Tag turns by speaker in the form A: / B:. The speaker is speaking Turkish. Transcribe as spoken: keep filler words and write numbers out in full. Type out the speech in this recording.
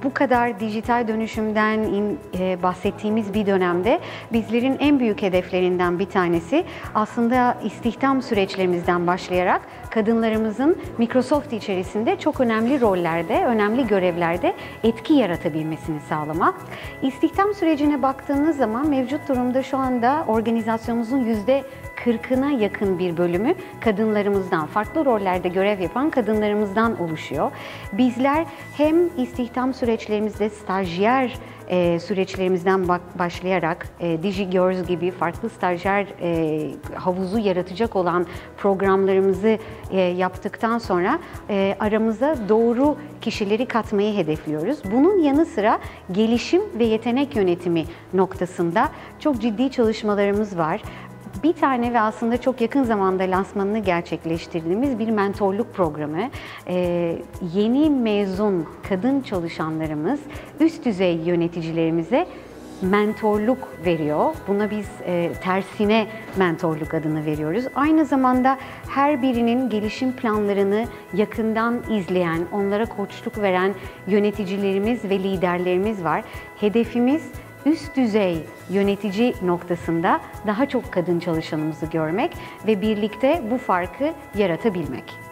A: bu kadar dijital dönüşümden in, e, bahsettiğimiz bir dönemde bizlerin en büyük hedeflerinden bir tanesi aslında istihdam süreçlerimizden başlayarak kadınlarımızın Microsoft içerisinde çok önemli rollerde, önemli görevlerde etki yaratabilmesini sağlamak. İstihdam sürecine baktığınız zaman mevcut durumda şu anda organizasyonumuzun yüzde kırkına yakın bir bölümü kadınlarımızdan, farklı rollerde görev yapan kadınlarımızdan oluşuyor. Bizler hem istihdam süreçlerimizde stajyer e, süreçlerimizden bak, başlayarak e, DigiGirls gibi farklı stajyer e, havuzu yaratacak olan programlarımızı e, yaptıktan sonra e, aramıza doğru kişileri katmayı hedefliyoruz. Bunun yanı sıra gelişim ve yetenek yönetimi noktasında çok ciddi çalışmalarımız var. Bir tane ve aslında çok yakın zamanda lansmanını gerçekleştirdiğimiz bir mentorluk programı. Ee, yeni mezun kadın çalışanlarımız üst düzey yöneticilerimize mentorluk veriyor. Buna biz e, tersine mentorluk adını veriyoruz. Aynı zamanda her birinin gelişim planlarını yakından izleyen, onlara koçluk veren yöneticilerimiz ve liderlerimiz var. Hedefimiz üst düzey yönetici noktasında daha çok kadın çalışanımızı görmek ve birlikte bu farkı yaratabilmek.